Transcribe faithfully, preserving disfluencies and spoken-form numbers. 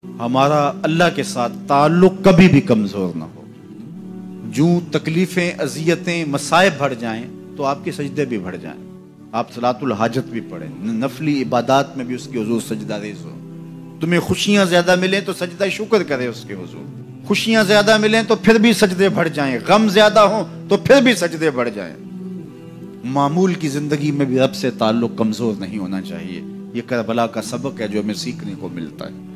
हमारा अल्लाह के साथ ताल्लुक कभी भी कमजोर ना हो। जो तकलीफें, अजियतें, मसाइब बढ़ जाएं तो आपके सजदे भी बढ़ जाएं। आप सलातुल हाजत भी पढ़ें, नफली इबादात में भी उसके हुजूर सजदा रेज़ हो। तुम्हें खुशियां ज्यादा मिले तो सजदा शुक्र करे उसके हुजूर, खुशियां ज्यादा मिले तो फिर भी सजदे बढ़ जाएं, गम ज्यादा हो तो फिर भी सजदे बढ़ जाएं। मामूल की जिंदगी में भी रब से ताल्लुक कमजोर नहीं होना चाहिए। ये करबला का सबक है जो हमें सीखने को मिलता है।